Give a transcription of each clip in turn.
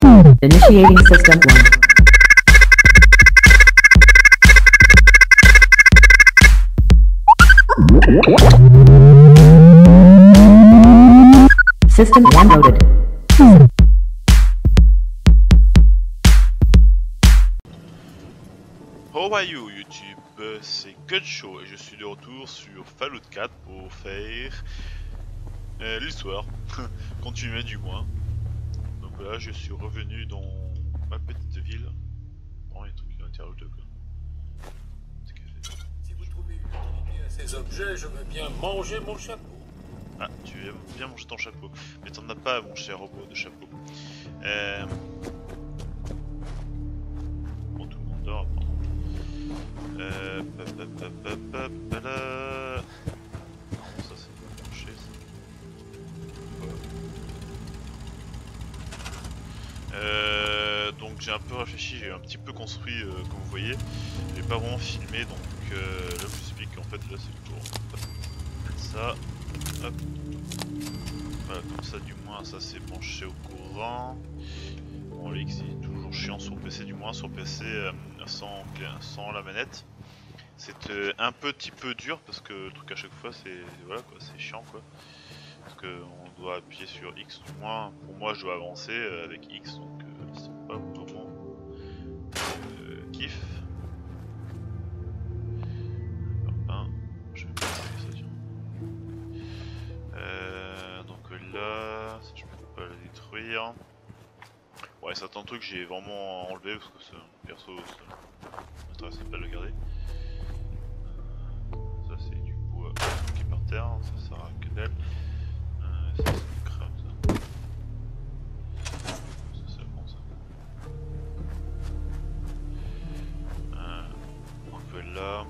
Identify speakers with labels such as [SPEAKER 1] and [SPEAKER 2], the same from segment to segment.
[SPEAKER 1] Initiating System 1. System 1 loaded.
[SPEAKER 2] How are you YouTube, c'est Gunshow et je suis de retour sur Fallout 4 pour faire l'histoire, continuer du moins. Donc voilà, je suis revenu dans ma petite ville. Bon, il y a des trucs à l'intérieur de quoi.
[SPEAKER 3] Si vous trouvez une utilité à ces objets, je veux bien manger mon chapeau.
[SPEAKER 2] Ah, tu aimes bien manger ton chapeau, mais t'en as pas mon cher robot de chapeau. Bon, tout le monde dort, pardon. Non, ça c'est pas marché ça. Donc j'ai un peu réfléchi, j'ai un petit peu construit comme vous voyez. J'ai pas vraiment filmé donc là je vous explique en fait là c'est pour ça. Hop. Voilà, comme ça du moins ça c'est branché au courant. Bon le X est toujours chiant sur PC, du moins sur PC sans la manette. C'est un petit peu dur parce que le truc à chaque fois c'est voilà quoi, c'est chiant quoi. Parce que on doit appuyer sur X, du moins pour moi je dois avancer avec X donc c'est pas vraiment kiff. Hop, je vais pas ça tiens. Donc là, ça, je peux pas le détruire. Ouais, certains trucs j'ai vraiment enlevé parce que perso ça m'intéresse pas de le garder. Ça c'est du bois qui est par terre, ça sert à que dalle. Ça c'est du crâne ça. Ça c'est bon ça. Donc là.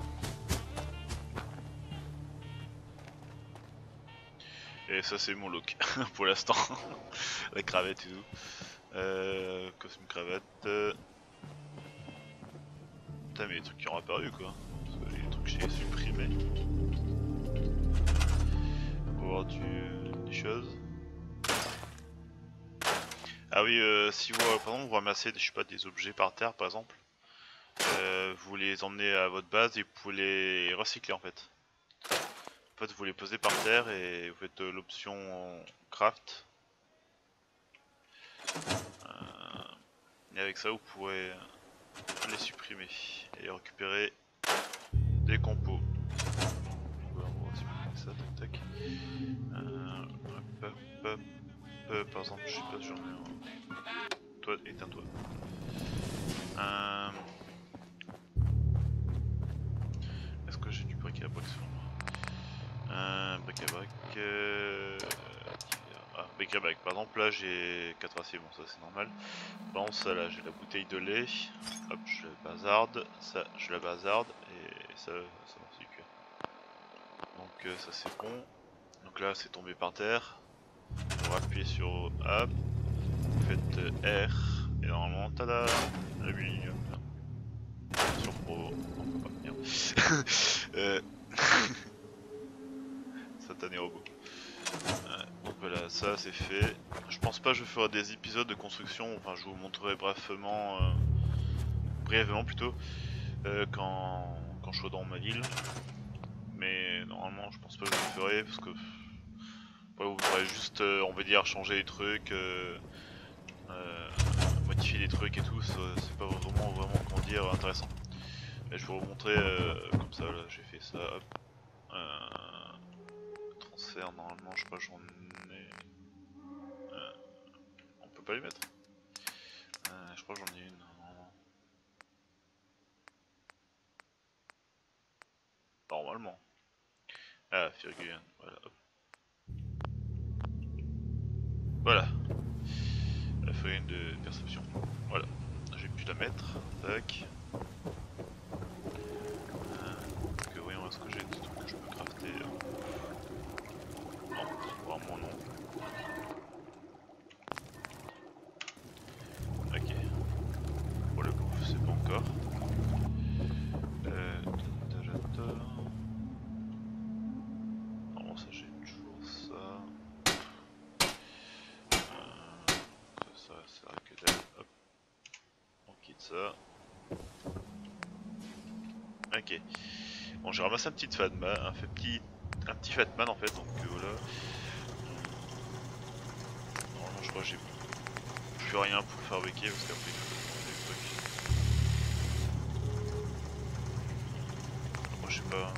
[SPEAKER 2] Et ça c'est mon look pour l'instant. La cravate et tout. Costume cravate. Putain mais les trucs qui ont apparu quoi. Parce que les trucs j'ai supprimés. Pour voir des choses. Ah oui, si vous par exemple vous ramassez je sais pas, des objets par terre par exemple. Vous les emmenez à votre base et vous pouvez les recycler en fait. En fait vous les posez par terre et vous faites l'option craft. Et avec ça vous pourrez les supprimer et récupérer des compos. Voilà, on va supprimer ça, tac tac. Par exemple, je sais pas si j'en ai un. Toi, éteins-toi. Est-ce que j'ai du bric-à-brac sur moi? Bric-à-brac. Ah, bric-à-brac. Par exemple, là j'ai 4 aciers, bon, ça c'est normal. Par exemple, ça là, j'ai la bouteille de lait. Hop, je la bazarde. Ça, je la bazarde. Et ça c'est du cuir. Donc, ça c'est bon. Donc là, c'est tombé par terre. On va appuyer sur A. Vous faites R. Et normalement, tada, l'aluminium. Sur Pro, on peut pas venir. Satané robot. Donc voilà, ça c'est fait. Je pense pas que je ferai des épisodes de construction, enfin je vous montrerai brièvement plutôt, quand je serai dans ma ville. Mais normalement je pense pas que je le ferai parce que vous pourrez juste, on va dire, changer les trucs, modifier les trucs et tout, c'est pas vraiment comment dire intéressant. Mais je vais vous montrer comme ça, là j'ai fait ça, hop. Transfert, normalement je crois que j'en ai... on peut pas les mettre. Je crois que j'en ai une normalement. Normalement. Ah, Firgulian, voilà, hop. Voilà. La feuille de perception. Voilà. J'ai pu la mettre. Tac. Donc voyons est-ce que j'ai des trucs que je peux crafter. Non, vraiment non. Ok. Pour le bouffe, c'est pas encore. Non, ça j'ai toujours ça. Ça sert à que Hop. On quitte ça. Ok. Bon, j'ai ramassé un petit Fatman, un petit Fatman en fait, donc voilà. Normalement, je crois que j'ai plus rien pour fabriquer parce qu'après il faut prendre des trucs. Moi, je sais pas.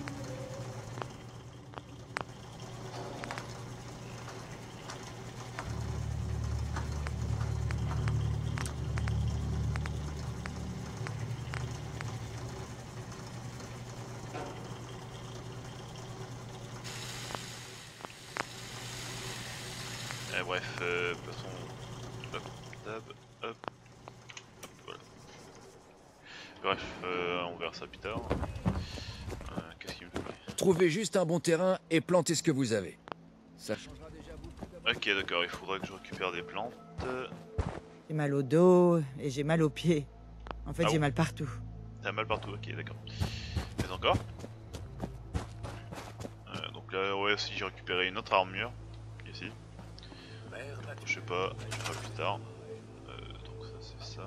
[SPEAKER 2] Bref, passons. Hop, tab, hop, voilà. Bref, on verra ça plus tard. Qu'est-ce qu'il me plaît?
[SPEAKER 4] Trouvez juste un bon terrain et plantez ce que vous avez. Ça changera déjà beaucoup d'abord.
[SPEAKER 2] Ok, d'accord, il faudra que je récupère des plantes.
[SPEAKER 5] J'ai mal au dos et j'ai mal aux pieds. En fait,
[SPEAKER 2] Ah
[SPEAKER 5] j'ai
[SPEAKER 2] bon
[SPEAKER 5] mal partout.
[SPEAKER 2] T'as mal partout, ok, d'accord. Mais encore donc là, ouais, si j'ai récupéré une autre armure, ici. Je sais pas, je ferai plus tard. Donc ça, c'est ça.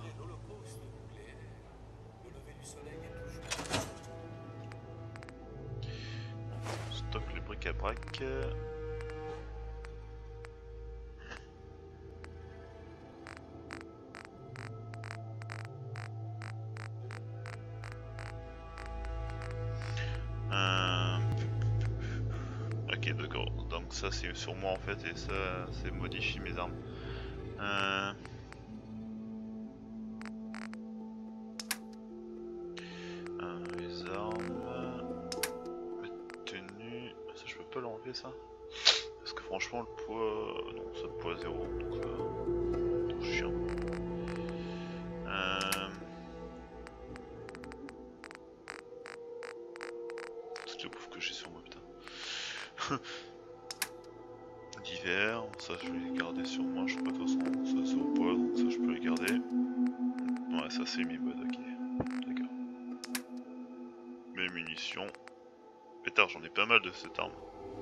[SPEAKER 2] On stocke les bric-à-brac. Ok, d'accord. Donc ça c'est sur moi en fait et ça c'est modifier mes armes. Les armes, mes tenues, ça je peux pas l'enlever ça. Parce que franchement le poids, non ça poids 0 donc trop chiant. Toute la bouffe que j'ai sur moi putain. D'hiver, ça je vais les garder sur moi, je sais pas de toute façon, ça c'est au poids donc ça je peux les garder. Ouais ça c'est mes bottes, ok, d'accord. Mes munitions. Pétard j'en ai pas mal de cette arme.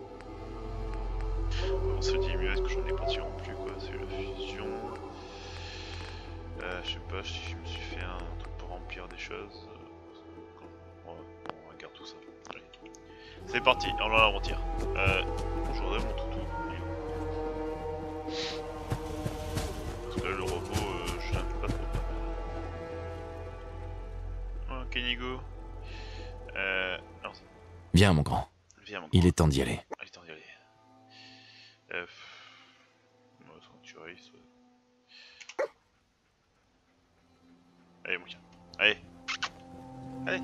[SPEAKER 2] On se dit mieux, est-ce que j'en ai pas tiré non plus quoi, c'est la fusion. Je sais pas si je me suis fait un truc pour remplir des choses. On regarde tout ça. Allez. C'est parti, on va on tire. Je voudrais mon toutou. Parce que là le robot, je l'aime pas trop. Ok Nigo. Non,
[SPEAKER 4] Viens, mon grand.
[SPEAKER 2] viens mon
[SPEAKER 4] Il
[SPEAKER 2] grand.
[SPEAKER 4] est temps d'y aller.
[SPEAKER 2] Il est temps d'y aller. Moi, tu risques. Allez mon gars. Allez. Allez.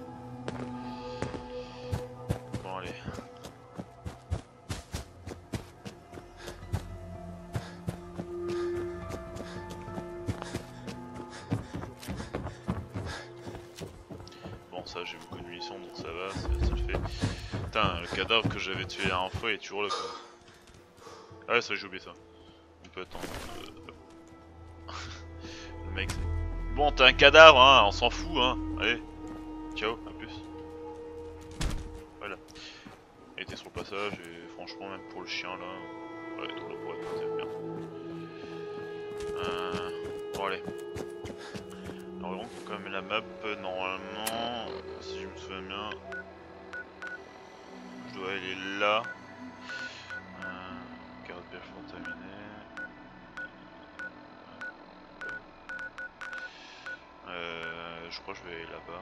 [SPEAKER 2] Bon allez. Bon ça j'ai beaucoup de munitions donc ça va, ça le fait. Putain le cadavre que j'avais tué la dernière fois il est toujours là quoi. Ah ouais ça j'ai oublié ça. On peut attendre. Le mec c'est... Bon t'es un cadavre hein, on s'en fout hein. Allez. Ciao, à plus. Voilà. Il était sur le passage et franchement même pour le chien là. Ouais tout le bois c'est bien. Bon allez. Alors on quand même la map normalement. Si je me souviens bien. Je dois aller là. Carte bien contaminée. Je crois que je vais aller là-bas.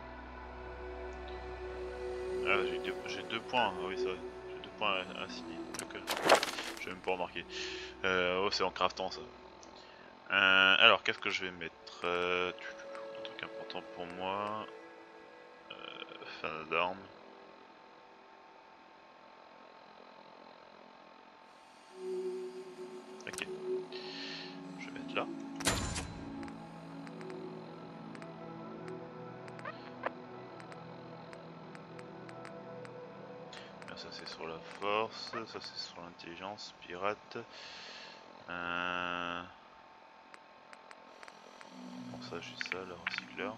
[SPEAKER 2] Ah j'ai deux points, ah oui ça, j'ai 2 points assignés. Okay. Je vais même pas remarquer. Oh c'est en craftant ça. Alors qu'est-ce que je vais mettre un truc important pour moi. Fan d'armes. Ok. Je vais mettre là. Ça c'est sur la force, ça c'est sur l'intelligence, pirate. Bon ça j'ai ça, le recycleur.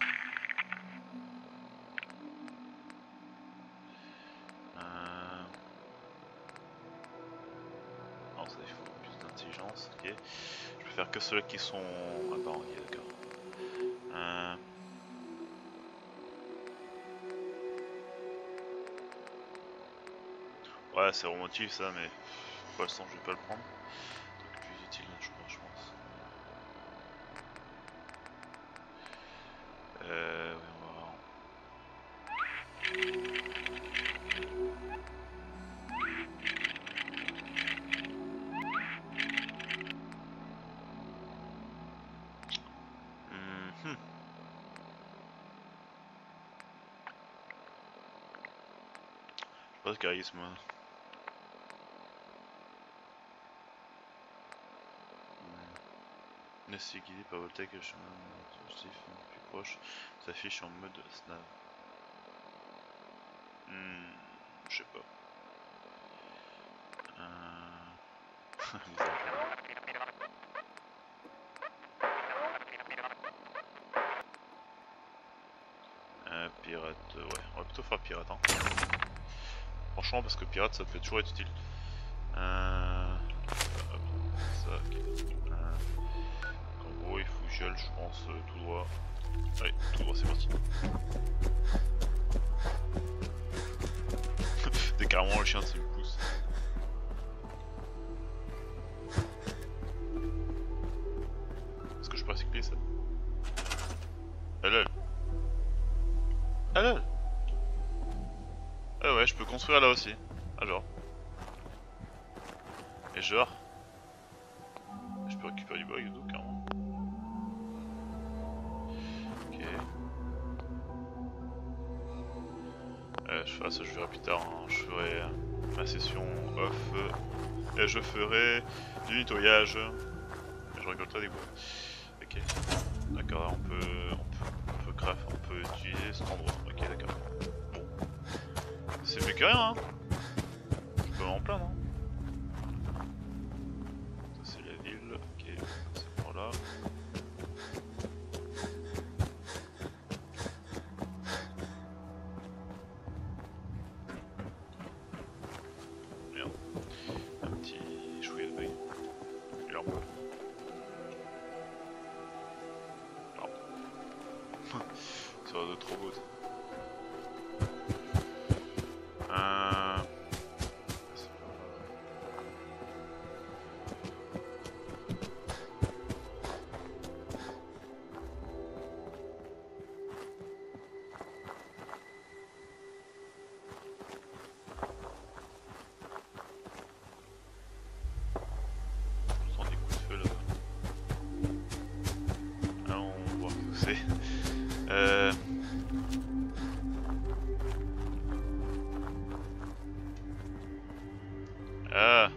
[SPEAKER 2] Non ça il faut plus d'intelligence, ok. Je peux faire que ceux-là qui sont... Ah bah ok d'accord. Ouais c'est remotif ça mais pour l'instant je vais pas le prendre. Truc plus utile je pense. Oui on va voir. Pas de charisme. Laissez guider par Voltec, le chemin positif plus proche s'affiche en mode snap. Je sais pas. Pirate, ouais, on va plutôt faire pirate. Hein. Franchement, parce que pirate ça peut toujours être utile. Hop, ça, ok. En gros, il faut gel, je pense, tout droit. Allez, tout droit, c'est parti. Dès carrément le chien, c'est une pousse. Est-ce que je peux recycler ça? Allez. Ah ouais, je peux construire là aussi. Ah genre. Et genre. Je peux récupérer du bois et tout carrément. Ok. Je ferai ça, je verrai plus tard. Hein. Je ferai ma session off. Et je ferai du nettoyage. Et je récolterai des bois. Ok. D'accord, là on peut craft, on peut utiliser cet endroit. Ok, d'accord. Bon. C'est mieux que rien, hein. Je peux m'en plaindre, hein. Ça c'est la ville, ok, c'est par là. Merde. Un petit chouïa de bague. Et là on peut. Ça va de trop beau. Ah.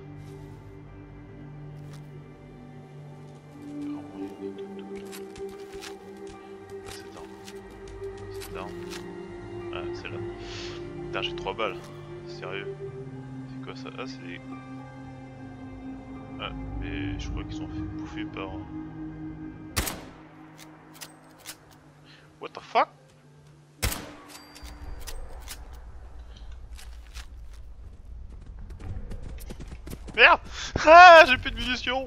[SPEAKER 2] C'est down. Ah, c'est là. Putain, j'ai 3 balles. Sérieux. C'est quoi ça? Ah, c'est des... Ah, mais je crois qu'ils sont bouffés par... What the fuck? Merde! Ah, j'ai plus de munitions!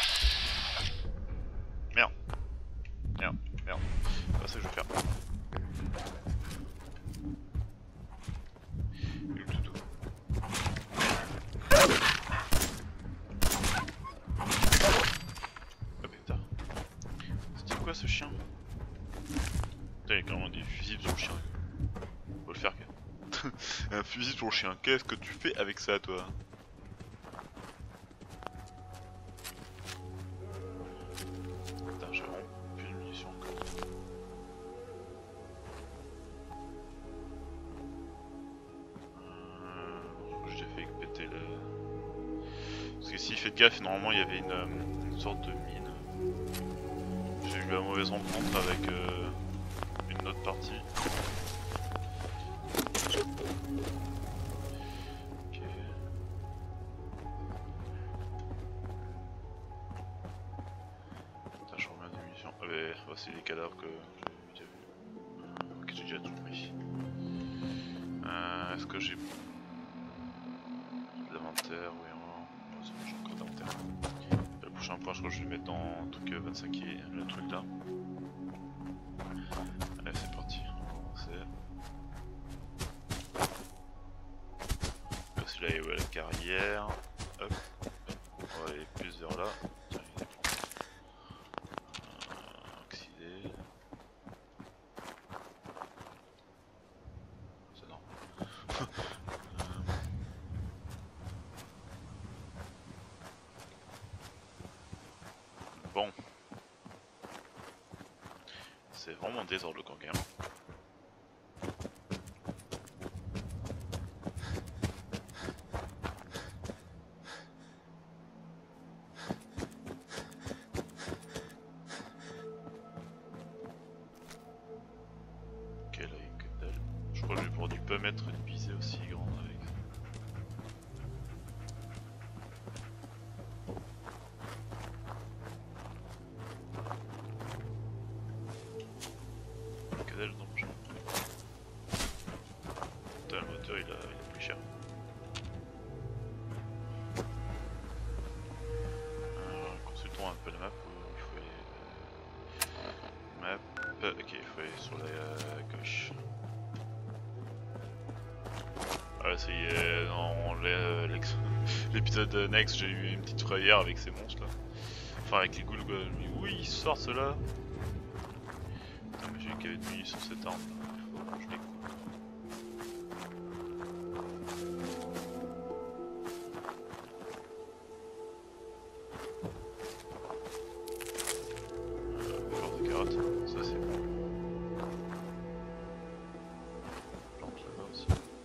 [SPEAKER 2] Merde. Merde, merde. C'est pas ça que je vais faire. Le toutou. Oh putain. C'était quoi ce chien? Putain, il y a carrément des fusibles sur le chien. Faut le faire quoi. Un fusil sur le chien. Qu'est-ce que tu fais avec ça toi? S'il fait gaffe, normalement il y avait une sorte de mine. J'ai eu la mauvaise rencontre avec une autre partie. Ok. Putain, je remets des munitions. Ah mais c'est les cadavres que j'ai déjà vu. Ok, j'ai déjà tout pris. Est-ce que j'ai l'inventaire? Oui, j'ai encore d'inventaire. prochain point, je crois que je vais le mettre dans un truc 25 et le truc là. Allez, c'est parti. Celui-là est où, la carrière. Hop. On va aller plus vers là. Tiens, il est oxydé. C'est non. Bon. C'est vraiment désordre le camp game. Je crois que je vais pouvoir du peu mettre une visée aussi grande avec. Que dalle non, j'ai le moteur il est plus cher. Alors, consultons un peu la map où il faut aller. Map. Ok, il faut aller sur la gauche. Ah ça y est, dans l'épisode Next j'ai eu une petite frayeur avec ces monstres là. Enfin avec les ghouls quoi, je me dis oui ils sortent ceux-là. Putain mais j'ai qu'à être munitions sur cette arme là, il faut que je les coupe. Fleur de carotte, ça c'est bon. Plante là-bas aussi.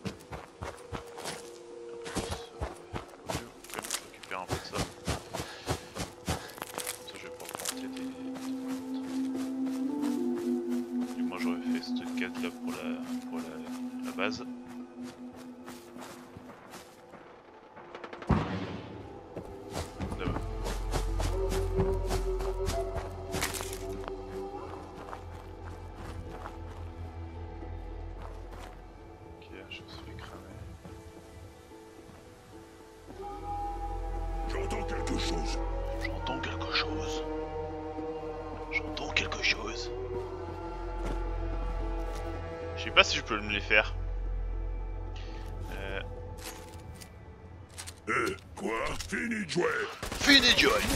[SPEAKER 2] Un peu de ça. Ça je vais pouvoir planter des... Du moins j'aurais fait cette quête là pour la base. Là-bas. Ok, je me suis fait cramer.
[SPEAKER 6] J'entends quelque chose.
[SPEAKER 2] J'entends quelque chose. J'entends quelque chose. Je sais pas si je peux me les faire.
[SPEAKER 6] Quoi? Fini de jouer.
[SPEAKER 2] Fini de jouer.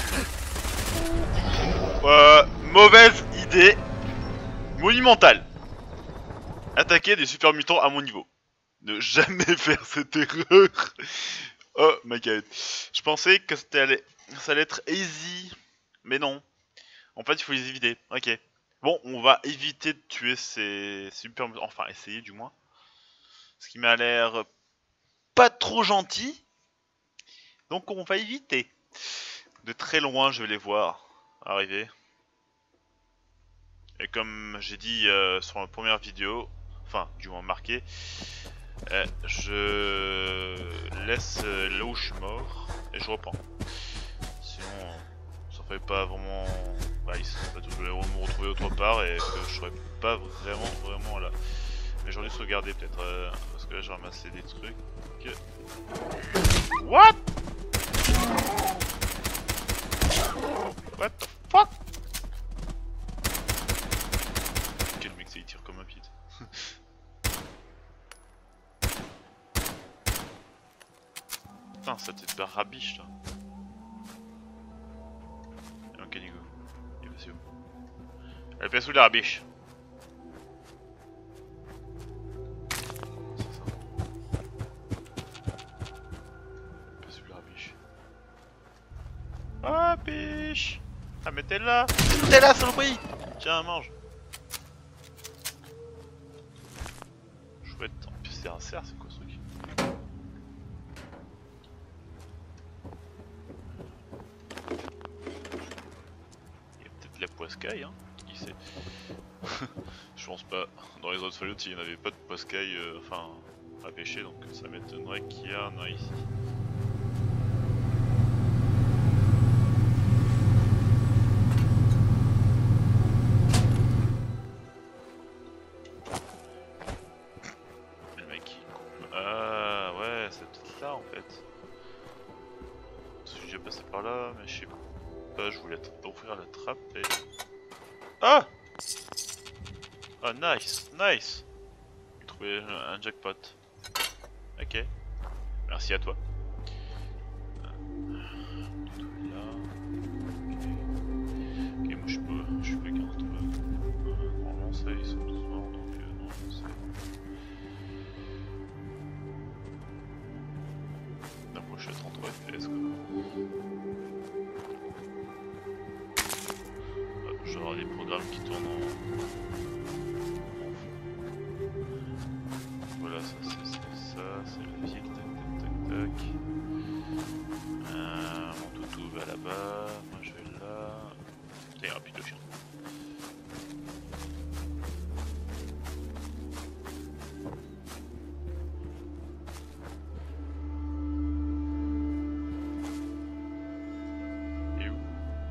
[SPEAKER 2] Mauvaise idée. Monumentale. Attaquer des super mutants à mon niveau. Ne jamais faire cette erreur. Oh my god. Je pensais que ça allait être easy. Mais non. En fait il faut les éviter. Ok. Bon on va éviter de tuer ces super mutants. Enfin essayer du moins. Ce qui m'a l'air pas trop gentil. Donc on va éviter. De très loin je vais les voir arriver. Et comme j'ai dit sur la première vidéo, enfin du moins marqué, je laisse là où je suis mort et je reprends. Sinon ça ferait pas vraiment... Bah, je vais me retrouver autre part et que je serais pas vraiment là. Mais j'aurais dû sauvegarder peut-être parce que là j'ai ramassé des trucs. What? What the fuck? Quel mec ça il tire comme un pit. Putain ça tête de rabiche là. Ok Nigo, il va où? Elle fait sous la rabiche. C'est ça. Elle fait sous la rabiche. Ah biche. Ah mais t'es là. T'es là saloperie. Tiens mange. Chouette. En plus c'est un cerf c'est quoi ce truc? La poiscaille, hein, qui sait. Je pense pas. Dans les autres fallouts, il n'y en avait pas de poiscaille enfin, à pêcher, donc ça m'étonnerait qu'il y en a ici. Le mec qui coupe. Ah ouais, c'est peut-être là en fait. Je suis déjà passé par là, mais je sais pas. Ah! Ah, nice, nice! J'ai trouvé un jackpot. Ok. Merci à toi. Là. Ok, moi je peux qu'un truc. Normalement, ça, ils sont tous morts, donc non, c'est. Là, moi je suis à 33 FPS quoi. Je vais avoir des programmes qui tournent en fond. Voilà, ça c'est la ville, tac tac tac tac. Mon toutou va là-bas, moi je vais là. Putain, il rapide le chien. Et où?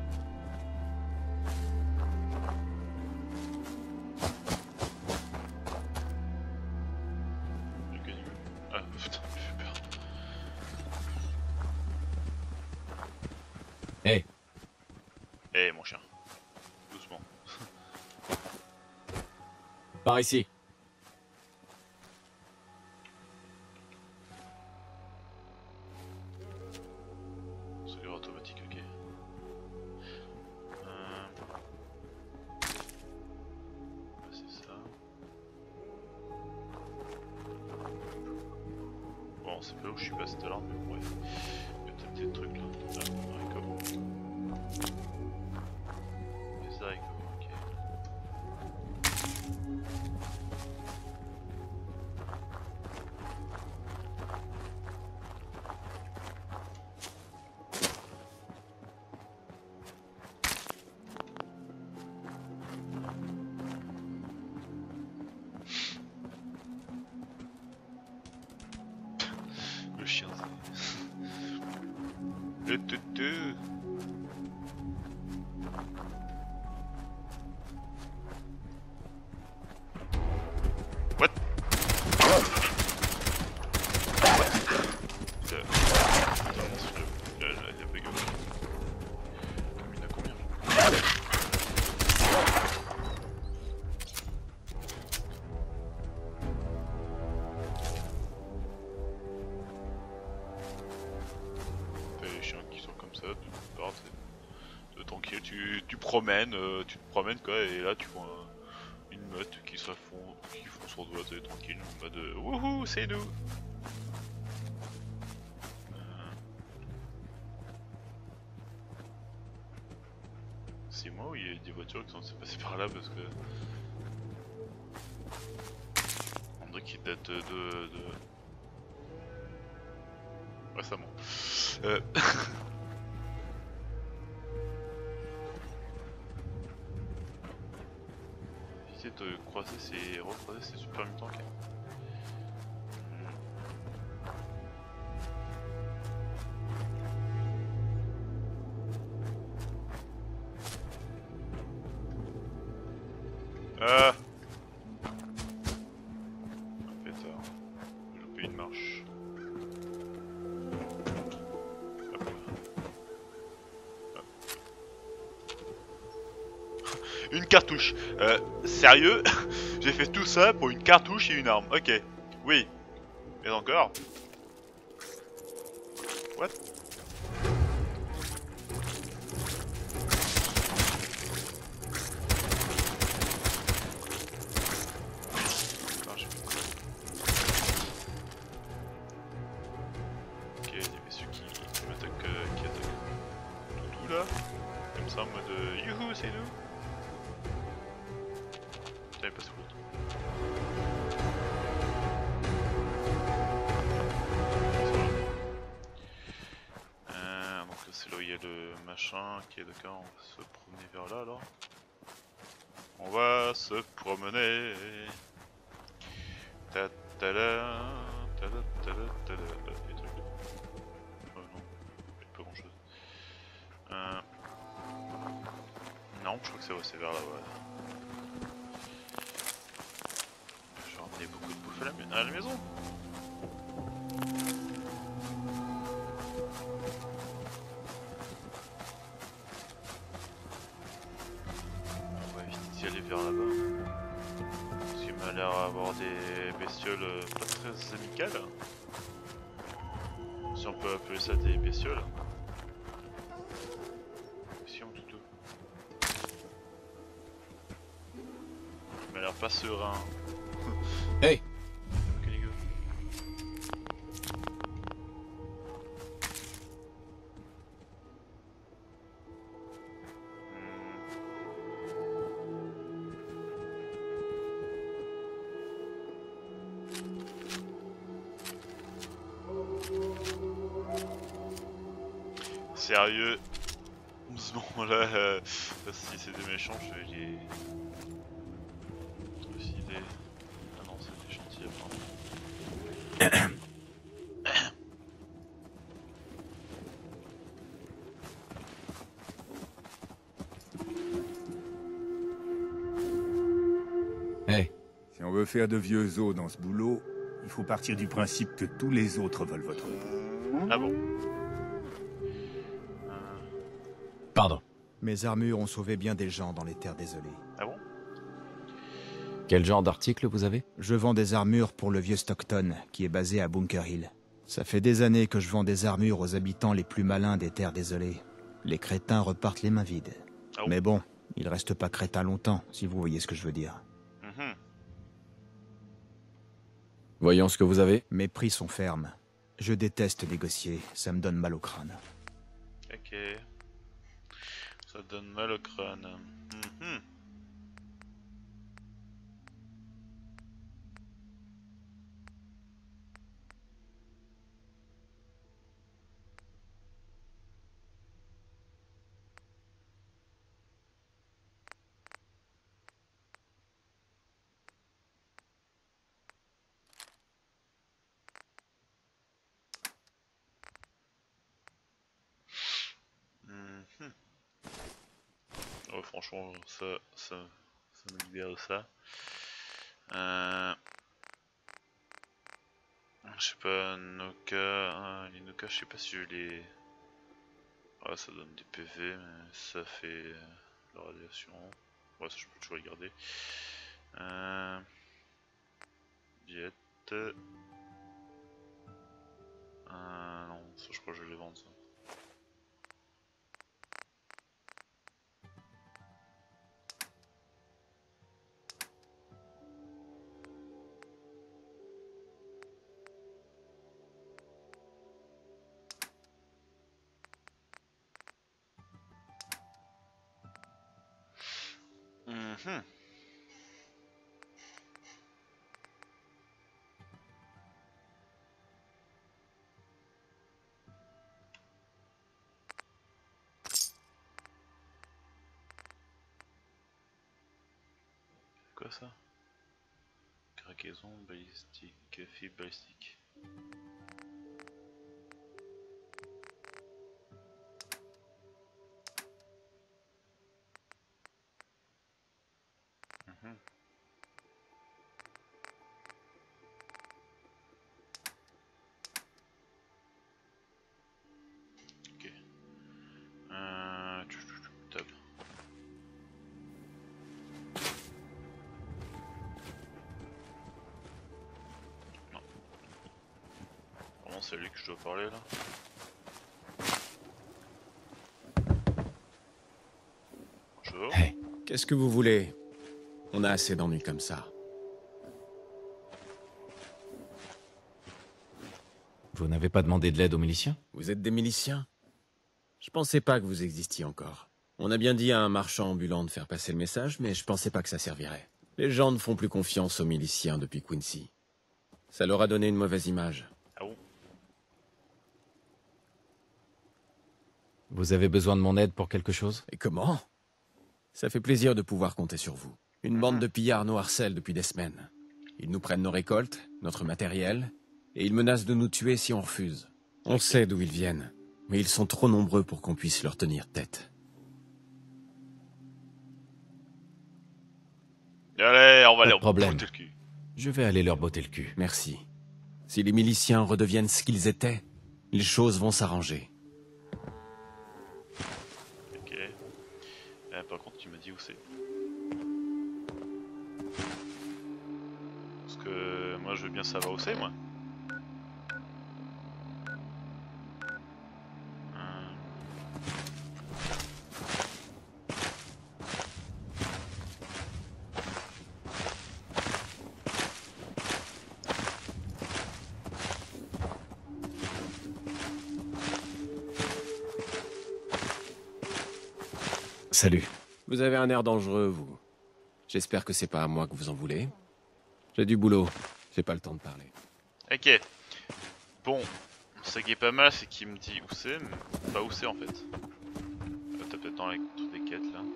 [SPEAKER 2] J'ai gagné. Ah putain, il fait peur.
[SPEAKER 4] Hey,
[SPEAKER 2] Eh mon chien. Doucement.
[SPEAKER 4] par ici.
[SPEAKER 2] Sourire automatique, ok. C'est ça. Bon, c'est pas où je suis passé tout à l'heure, mais bon, bref. Il y a peut-être des trucs là. Ah, haricots. Des haricots, ok. Le chien, c'est. Le tutu. What? Il a bug. Comme il a combien? T'as les chiens qui sont comme ça, tu pars, tranquille, tu te promènes quoi, et là tu vois une meute qui font son doigt, t'es tranquille, en mode wouhou, c'est nous! C'est moi ou il y a des voitures qui sont passées par là parce que. On dirait qu'ils datent de. Récemment. Éviter de recroiser ces super mutants quand même. Ah! Un pétard. J'ai loupé une marche. Hop là. Hop. Une cartouche. Sérieux? J'ai fait tout ça pour une cartouche et une arme. Ok. Oui. Mais encore? What? Ok, il y avait ceux qui m'attaquent, qui attaquent tout là. Comme ça en mode youhou, c'est nous. Putain, il passe où l'autre? Donc c'est là où il y a le machin. Ok, d'accord, on va se promener vers là alors. On va se promener. Ta ta la ta la ta la ta la. Des trucs. Oh non, pas grand chose. Non, je crois que c'est vers là, ouais. Je vais ramener beaucoup de bouffe à la maison. On va éviter vers là-bas. Parce qu'il m'a l'air d'avoir des bestioles pas très amicales. Si on peut appeler ça des bestioles. Si on toutou. Il m'a l'air pas serein.
[SPEAKER 7] Hey!
[SPEAKER 2] Ok, les gars. Sérieux, ce moment-là, si c'est des méchants, je vais les trucider. Ah non, c'est des gentils apparemment.
[SPEAKER 7] Hey!
[SPEAKER 6] Si on veut faire de vieux os dans ce boulot, il faut partir du principe que tous les autres veulent votre peau.
[SPEAKER 2] Ah bon?
[SPEAKER 7] Pardon.
[SPEAKER 8] Mes armures ont sauvé bien des gens dans les terres désolées.
[SPEAKER 2] Ah bon?
[SPEAKER 7] Quel genre d'article vous avez?
[SPEAKER 8] Je vends des armures pour le vieux Stockton, qui est basé à Bunker Hill. Ça fait des années que je vends des armures aux habitants les plus malins des terres désolées. Les crétins repartent les mains vides.
[SPEAKER 2] Ah bon?
[SPEAKER 8] Mais bon, ils restent pas crétins longtemps, si vous voyez ce que je veux dire.
[SPEAKER 7] Voyons ce que vous avez.
[SPEAKER 8] Mes prix sont fermes. Je déteste négocier, ça me donne mal au crâne.
[SPEAKER 2] Ok. Ça donne mal au crâne. Oh, franchement, ça me libère de ça. Je sais pas, Noka. Les Noka, je sais pas si je les. Ouais, ça donne des PV, mais ça fait la radiation. Ouais, ça je peux toujours les garder. Jet. Non, ça je crois que je vais les vendre ça. Quoi ça? Cargaison balistique, fibre balistique. Ok. Tab. Non. Vraiment c'est lui que je dois parler là. Bonjour.
[SPEAKER 7] Hey! Qu'est-ce que vous voulez? On a assez d'ennuis comme ça.
[SPEAKER 9] Vous n'avez pas demandé de l'aide aux miliciens?
[SPEAKER 7] Vous êtes des miliciens? Je pensais pas que vous existiez encore. On a bien dit à un marchand ambulant de faire passer le message, mais je pensais pas que ça servirait. Les gens ne font plus confiance aux miliciens depuis Quincy. Ça leur a donné une mauvaise image.
[SPEAKER 2] Ah bon?
[SPEAKER 9] Vous avez besoin de mon aide pour quelque chose?
[SPEAKER 7] Et comment? Ça fait plaisir de pouvoir compter sur vous. Une bande de pillards nous harcèle depuis des semaines. Ils nous prennent nos récoltes, notre matériel, et ils menacent de nous tuer si on refuse. On sait d'où ils viennent, mais ils sont trop nombreux pour qu'on puisse leur tenir tête.
[SPEAKER 2] Allez, on va
[SPEAKER 9] Pas de
[SPEAKER 2] leur
[SPEAKER 9] problème.
[SPEAKER 2] botter le cul.
[SPEAKER 9] Je vais aller leur botter le cul.
[SPEAKER 7] Merci. Si les miliciens redeviennent ce qu'ils étaient, les choses vont s'arranger.
[SPEAKER 2] Ok. Par contre, tu m'as dit où c'est. moi je veux bien savoir où c'est moi.
[SPEAKER 9] Salut.
[SPEAKER 7] Vous avez un air dangereux, vous. J'espère que c'est pas à moi que vous en voulez. J'ai du boulot. J'ai pas le temps de parler.
[SPEAKER 2] Ok. Bon, ce qui est pas mal, c'est qu'il me dit où c'est, mais pas où c'est en fait. T'as peut-être dans toutes les quêtes là.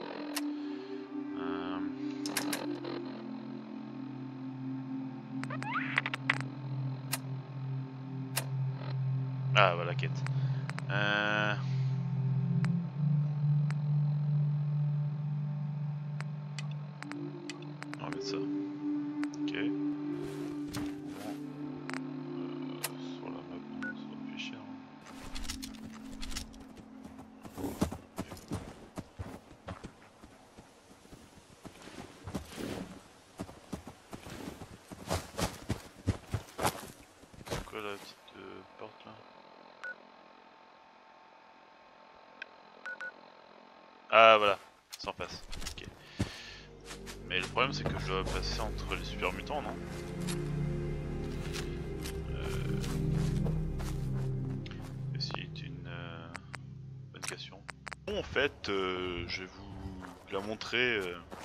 [SPEAKER 2] Ah voilà, quête. On va mettre ça. Ok. Sur la map, ça va faire chier. C'est quoi la petite porte là? Ah voilà, ça en passe. Ok. Mais le problème c'est que je dois passer entre les super mutants, non? C'est une bonne question. Bon, en fait, je vais vous la montrer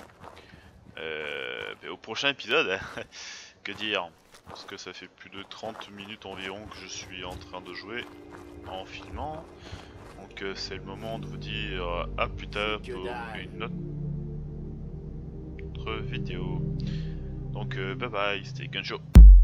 [SPEAKER 2] au prochain épisode. Que dire? Parce que ça fait plus de 30 minutes environ que je suis en train de jouer en filmant. Donc c'est le moment de vous dire à plus tard pour une autre vidéo. Donc bye bye, c'était Gunjo.